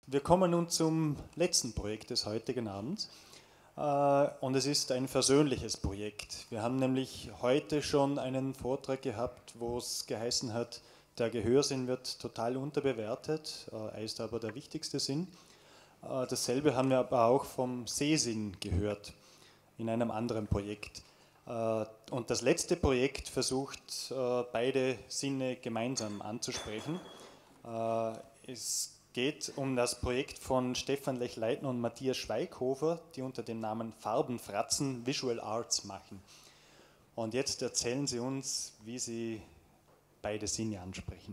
Wir kommen nun zum letzten Projekt des heutigen Abends und es ist ein versöhnliches Projekt. Wir haben nämlich heute schon einen Vortrag gehabt, wo es geheißen hat, der Gehörsinn wird total unterbewertet, er ist aber der wichtigste Sinn. Dasselbe haben wir aber auch vom Sehsinn gehört in einem anderen Projekt. Und das letzte Projekt versucht, beide Sinne gemeinsam anzusprechen. Es geht um das Projekt von Stefan Lechleitner und Matthias Schweighofer, die unter dem Namen Farbenfratzen Visual Arts machen. Und jetzt erzählen sie uns, wie sie beide Sinne ansprechen.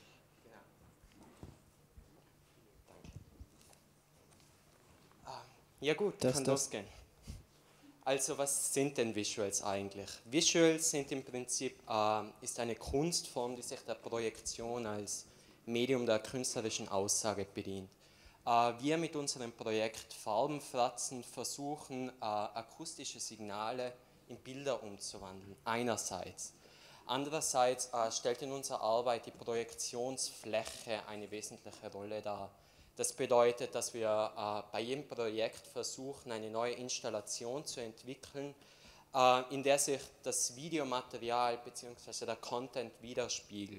Ja gut, kann losgehen. Also was sind denn Visuals eigentlich? Visuals sind im Prinzip ist eine Kunstform, die sich der Projektion als Medium der künstlerischen Aussage bedient. Wir mit unserem Projekt Farbenfratzen versuchen, akustische Signale in Bilder umzuwandeln, einerseits. Andererseits stellt in unserer Arbeit die Projektionsfläche eine wesentliche Rolle dar. Das bedeutet, dass wir bei jedem Projekt versuchen, eine neue Installation zu entwickeln, in der sich das Videomaterial bzw. der Content widerspiegelt.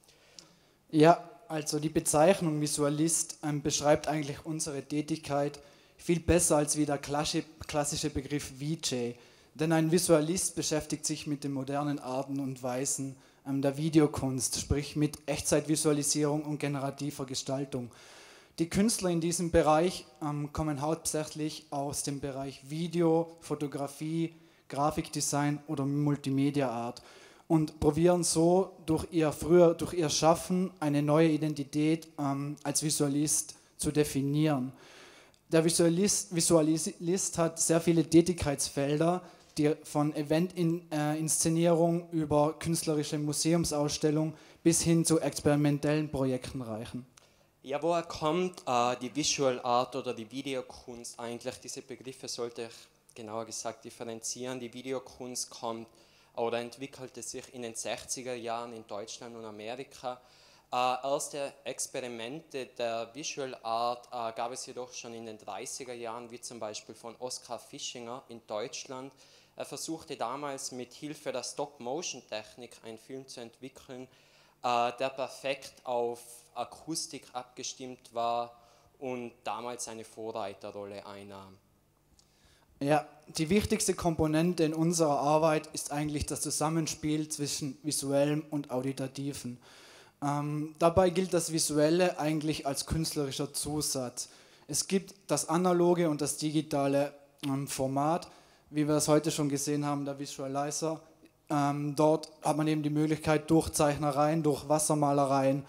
Ja, also die Bezeichnung Visualist beschreibt eigentlich unsere Tätigkeit viel besser als wie der klassische Begriff VJ. Denn ein Visualist beschäftigt sich mit den modernen Arten und Weisen der Videokunst, sprich mit Echtzeitvisualisierung und generativer Gestaltung. Die Künstler in diesem Bereich kommen hauptsächlich aus dem Bereich Video, Fotografie, Grafikdesign oder Multimedia Art und probieren so durch ihr Schaffen eine neue Identität als Visualist zu definieren. Der Visualist hat sehr viele Tätigkeitsfelder, die von Eventinszenierung über künstlerische Museumsausstellung bis hin zu experimentellen Projekten reichen. Ja, woher kommt die Visual Art oder die Videokunst eigentlich? Diese Begriffe sollte ich genauer gesagt differenzieren. Die Videokunst kommt oder entwickelte sich in den 60er Jahren in Deutschland und Amerika. Erste Experimente der Visual Art gab es jedoch schon in den 30er Jahren, wie zum Beispiel von Oskar Fischinger in Deutschland. Er versuchte damals mit Hilfe der Stop-Motion-Technik einen Film zu entwickeln, der perfekt auf Akustik abgestimmt war und damals eine Vorreiterrolle einnahm. Ja, die wichtigste Komponente in unserer Arbeit ist eigentlich das Zusammenspiel zwischen visuellem und auditativen. Dabei gilt das Visuelle eigentlich als künstlerischer Zusatz. Es gibt das analoge und das digitale Format, wie wir es heute schon gesehen haben, der Visualizer. Dort hat man eben die Möglichkeit, durch Zeichnereien, durch Wassermalereien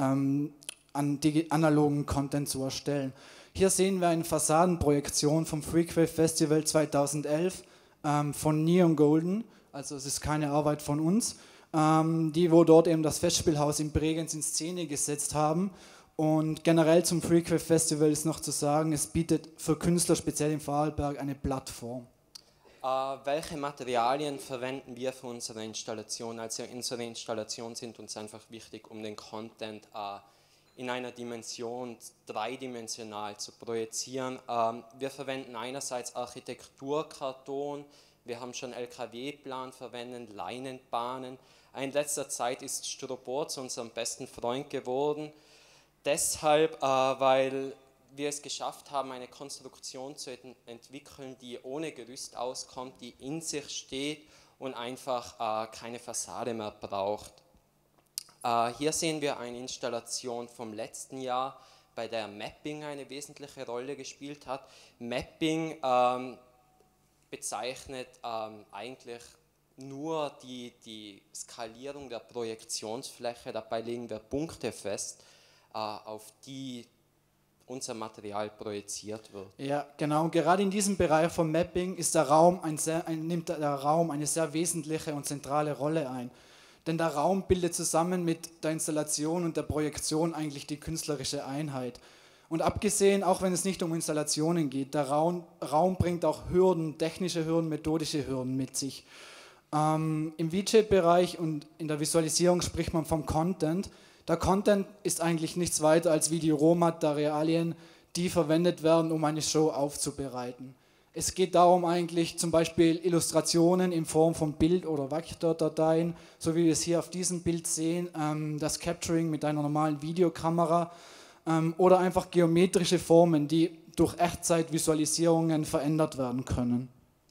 analogen Content zu erstellen. Hier sehen wir eine Fassadenprojektion vom Freakwave Festival 2011 von Neon Golden, also es ist keine Arbeit von uns, wo dort eben das Festspielhaus in Bregenz in Szene gesetzt haben. Und generell zum Freakwave Festival ist noch zu sagen, es bietet für Künstler, speziell in Vorarlberg, eine Plattform. Welche Materialien verwenden wir für unsere Installation? Also unsere Installationen sind uns einfach wichtig, um den Content in einer Dimension dreidimensional zu projizieren. Wir verwenden einerseits Architekturkarton, wir haben schon LKW-Plan verwendet, Leinenbahnen. In letzter Zeit ist Styropor zu unserem besten Freund geworden. Deshalb, weil wir es geschafft haben, eine Konstruktion zu entwickeln, die ohne Gerüst auskommt, die in sich steht und einfach keine Fassade mehr braucht. Hier sehen wir eine Installation vom letzten Jahr, bei der Mapping eine wesentliche Rolle gespielt hat. Mapping bezeichnet eigentlich nur die Skalierung der Projektionsfläche. Dabei legen wir Punkte fest, auf die unser Material projiziert wird. Ja, genau. Und gerade in diesem Bereich vom Mapping ist nimmt der Raum eine sehr wesentliche und zentrale Rolle ein. Denn der Raum bildet zusammen mit der Installation und der Projektion eigentlich die künstlerische Einheit. Und abgesehen, auch wenn es nicht um Installationen geht, der Raum bringt auch Hürden, technische Hürden, methodische Hürden mit sich. Im VJ-Bereich und in der Visualisierung spricht man vom Content. Der Content ist eigentlich nichts weiter als wie die Rohmaterialien, die verwendet werden, um eine Show aufzubereiten. Es geht darum eigentlich zum Beispiel Illustrationen in Form von Bild- oder Vektordateien, so wie wir es hier auf diesem Bild sehen, das Capturing mit einer normalen Videokamera oder einfach geometrische Formen, die durch Echtzeitvisualisierungen verändert werden können.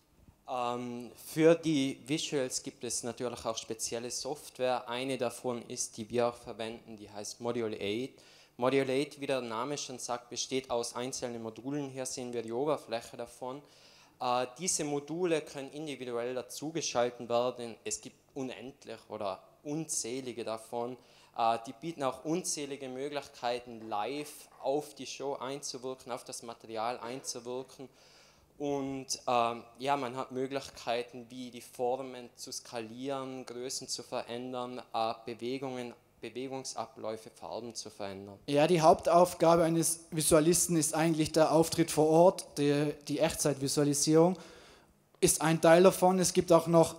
Für die Visuals gibt es natürlich auch spezielle Software. Eine davon ist, die wir auch verwenden, die heißt Module 8. Module 8, wie der Name schon sagt, besteht aus einzelnen Modulen. Hier sehen wir die Oberfläche davon. Diese Module können individuell dazugeschalten werden. Es gibt unendlich oder unzählige davon. Die bieten auch unzählige Möglichkeiten, live auf die Show einzuwirken, auf das Material einzuwirken. Und ja, man hat Möglichkeiten, wie die Formen zu skalieren, Größen zu verändern, Bewegungsabläufe, Farben zu verändern. Ja, die Hauptaufgabe eines Visualisten ist eigentlich der Auftritt vor Ort, die Echtzeitvisualisierung ist ein Teil davon. Es gibt auch noch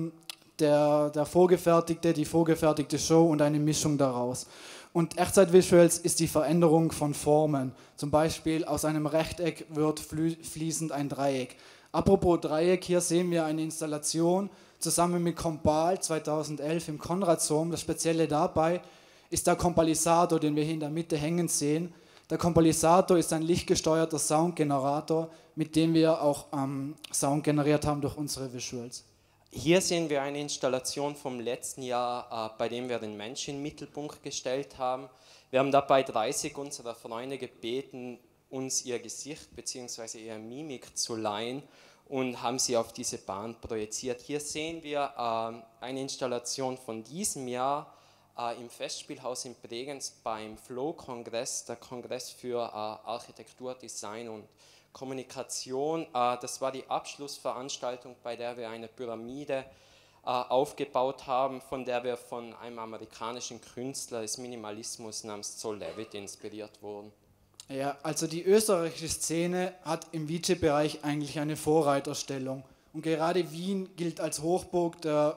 die vorgefertigte Show und eine Mischung daraus. Und Echtzeitvisuals ist die Veränderung von Formen. Zum Beispiel aus einem Rechteck wird fließend ein Dreieck. Apropos Dreieck, hier sehen wir eine Installation zusammen mit Compal 2011 im Konradsdom. Das Spezielle dabei ist der Compalisator, den wir hier in der Mitte hängen sehen. Der Compalisator ist ein lichtgesteuerter Soundgenerator, mit dem wir auch Sound generiert haben durch unsere Visuals. Hier sehen wir eine Installation vom letzten Jahr, bei dem wir den Menschen in den Mittelpunkt gestellt haben. Wir haben dabei 30 unserer Freunde gebeten, uns ihr Gesicht bzw. ihre Mimik zu leihen und haben sie auf diese Bahn projiziert. Hier sehen wir eine Installation von diesem Jahr im Festspielhaus in Bregenz beim Flow-Kongress, der Kongress für Architektur, Design und Kommunikation. Das war die Abschlussveranstaltung, bei der wir eine Pyramide aufgebaut haben, von der wir von einem amerikanischen Künstler des Minimalismus namens Sol Levitt inspiriert wurden. Ja, also die österreichische Szene hat im VJ-Bereich eigentlich eine Vorreiterstellung. Und gerade Wien gilt als Hochburg der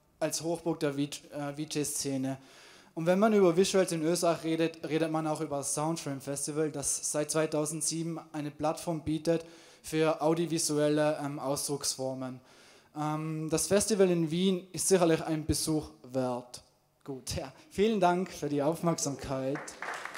VJ-Szene. Und wenn man über Visuals in Österreich redet man auch über das Soundframe Festival, das seit 2007 eine Plattform bietet für audiovisuelle Ausdrucksformen. Das Festival in Wien ist sicherlich ein Besuch wert. Gut, ja, vielen Dank für die Aufmerksamkeit.